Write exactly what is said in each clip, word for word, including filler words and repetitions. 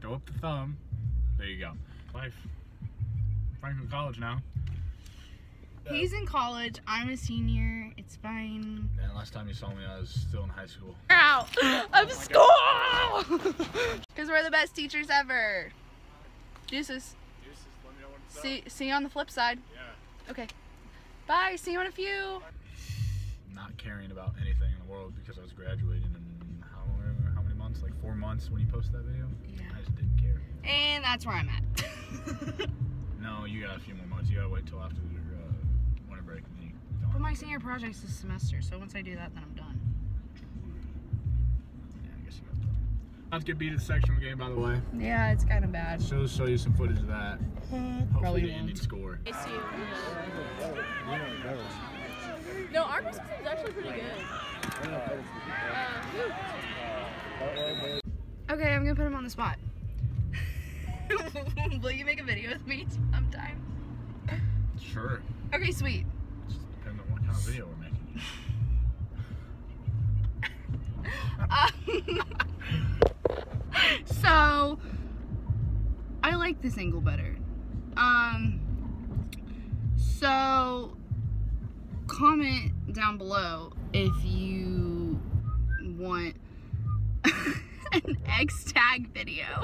Go up the thumb. There you go. Life. Franklin College now. He's in college. I'm a senior. It's fine. And last time you saw me, I was still in high school. Out of school! Because we're the best teachers ever. Deuces. Deuces, let me know when it's See, up. see you on the flip side. Yeah. Okay. Bye. See you in a few. Not caring about anything in the world because I was graduating in how, how many months? Like four months when you posted that video? Yeah. I just didn't care. And that's where I'm at. No, you got a few more months. You gotta wait till after the uh, winter break. And then you don't. But my senior project's this semester, so once I do that, then I'm done. Yeah, I guess you got that. Not to get beat at the sectional game, by the way. Yeah, it's kind of bad. Show show you some footage of that. Hopefully Probably the won't. ending score. No, our Christmas is actually pretty good. Uh, Okay, I'm gonna put him on the spot. Will you make a video with me sometime? Sure. Okay, sweet. Just depends on what kind of video we're making. Um, so, I like this angle better. Um, so, comment down below if you want an X tag video.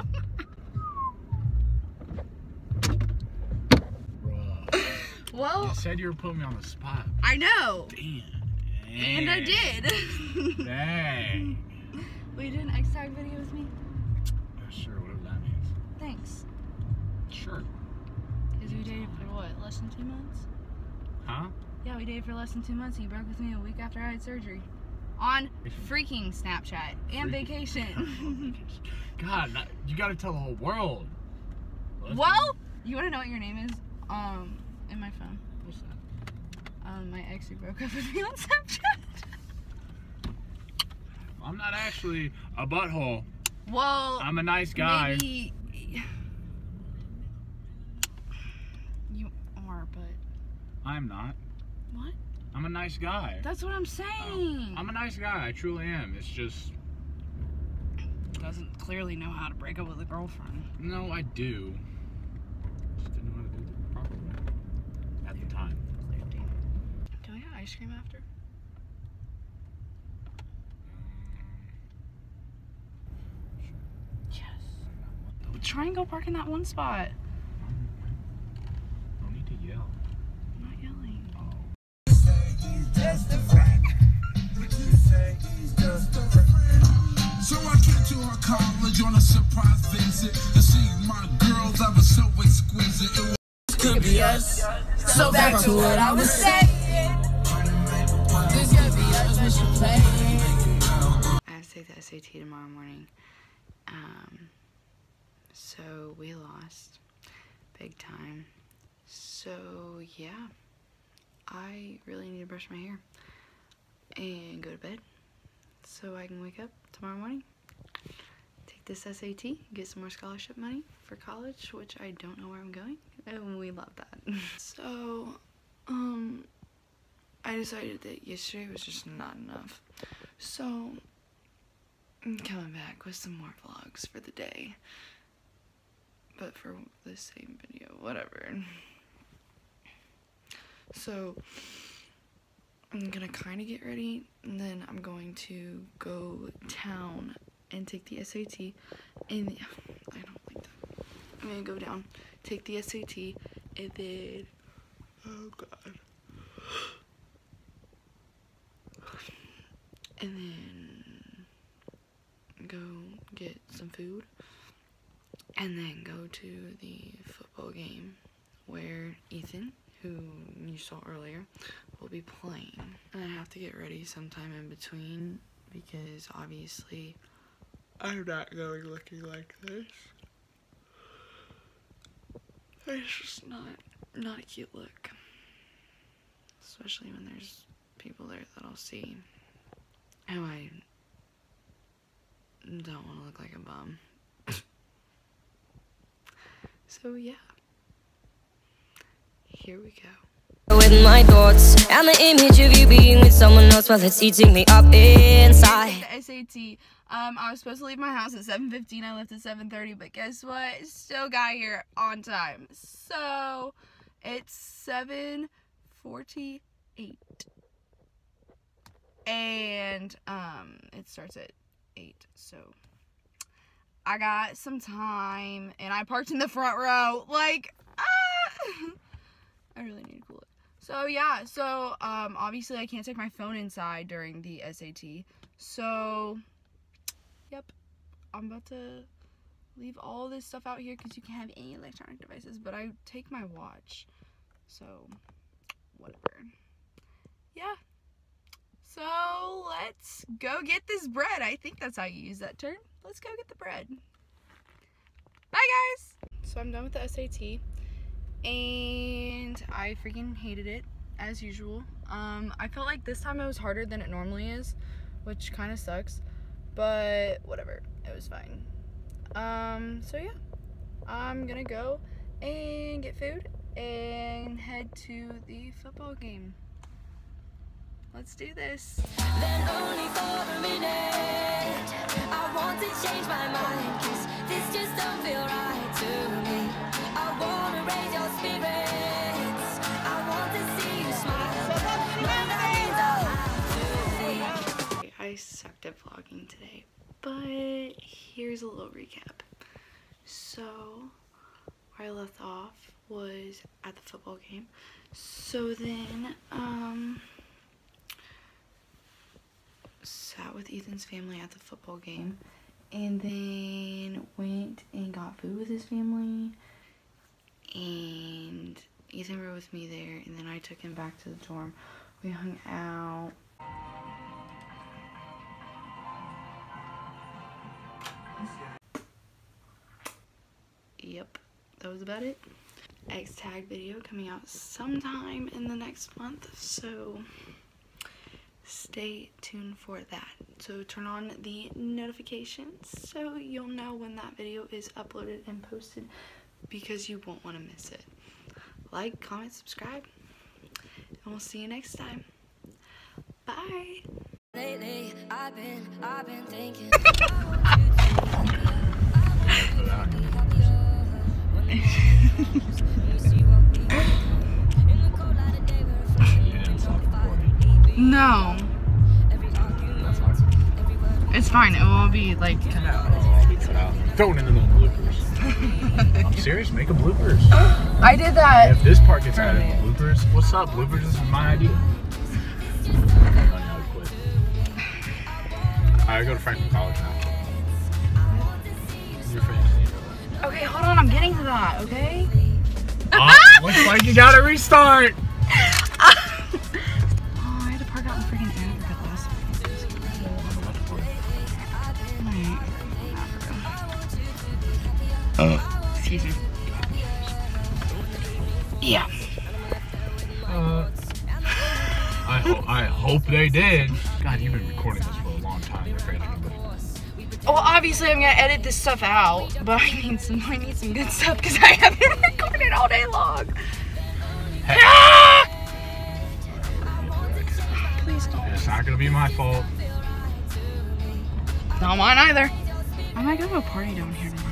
Bruh. Well, You said you were putting me on the spot. I know, Damn. and I did. Dang. Will you do an X tag video with me? Yeah, sure, whatever that means. Thanks. Sure. Because we dated for what, less than two months? Huh? Yeah, we dated for less than two months. He broke with me a week after I had surgery. On freaking Snapchat and Freaking- vacation. God, that- you gotta tell the whole world. Well, you want to know what your name is? Um, in my phone. What's that? Um, my ex who broke up with me on Snapchat. I'm not actually a butthole. Well, I'm a nice guy. maybe you are, but I'm not. what? I'm a nice guy. That's what I'm saying. I'm a nice guy. I truly am. It's just, Doesn't clearly know how to break up with a girlfriend. no, I do. Just didn't know how to do it the proper way at the time. Can we have ice cream after? Yes. Try and go park in that one spot. No need to yell. I'm not yelling. So I came to her college on a surprise visit to see my girl that was so exquisite. It was Could be us. So back to what I was saying. This could be us when she playing. I have to take the S A T tomorrow morning. Um, so we lost big time. So yeah, I really need to brush my hair and go to bed so I can wake up tomorrow morning, take this S A T, get some more scholarship money for college, which I don't know where I'm going, and we love that. So, um, I decided that yesterday was just not enough. So, I'm coming back with some more vlogs for the day, but for the same video, whatever. So, I'm gonna kind of get ready, and then I'm going to go down and take the S A T, and I don't like that. I'm gonna go down, take the S A T, and then, oh god, and then go get some food, and then go to the football game where Ethan, who you saw earlier, will be playing. And I have to get ready sometime in between because obviously I'm not going looking like this. It's just not not a cute look. Especially when there's people there that I'll see who I don't want to look like a bum. So yeah. Here we go. With my thoughts and the image of you being with someone else while it's eating me up inside. The S A T, Um, I was supposed to leave my house at seven fifteen. I left at seven thirty, but guess what? Still got here on time. So it's seven forty-eight. And um, it starts at eight. So I got some time, and I parked in the front row. Like, ah! I really need to cool it. So yeah, so um, obviously I can't take my phone inside during the S A T. So, yep, I'm about to leave all this stuff out here because you can't have any electronic devices, but I take my watch, so whatever. Yeah, so let's go get this bread. I think that's how you use that term. Let's go get the bread. Bye, guys. So I'm done with the S A T, and I freaking hated it, as usual. Um, I felt like this time it was harder than it normally is, which kind of sucks, but whatever, it was fine. Um, so yeah, I'm gonna go and get food and head to the football game. Let's do this. Then only for a minute, I want to change my mind, 'cause this just don't feel right to me. I want to raise your spirits, I want to see you smile. I sucked at vlogging today, but here's a little recap. So where I left off was at the football game. So then um sat with Ethan's family at the football game, and then went and got food with his family, and Ethan rode with me there, and then I took him back to the dorm. We hung out. Yep, that was about it. X-Tag video coming out sometime in the next month, so stay tuned for that. So turn on the notifications so you'll know when that video is uploaded and posted, because you won't want to miss it. Like, comment, subscribe, and we'll see you next time. Bye. Lately, I've been, I've been thinking. No. It's fine. It will be like cut out. Cut out. Throw it into the bloopers. I'm serious. Make a bloopers. I did that. If this part gets added, bloopers. What's up, bloopers? This is my idea. I go to Franklin College now. Your friends. Okay, hold on. I'm getting to that. Okay. Oh, looks like you gotta restart. Uh. Excuse me. Yeah. Uh, I hope I hope they did. God, you've been recording this for a long time. You're afraid of anybody. Well, obviously I'm gonna edit this stuff out, but I need some. I need some good stuff because I haven't recorded all day long. Hey. Ah! Please don't. It's not gonna be my fault. Not mine either. I might go to a party down here tonight.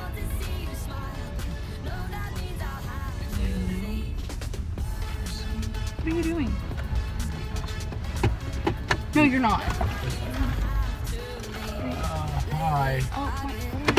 What are you doing? No, you're not. Uh, hi. Oh, my, what are you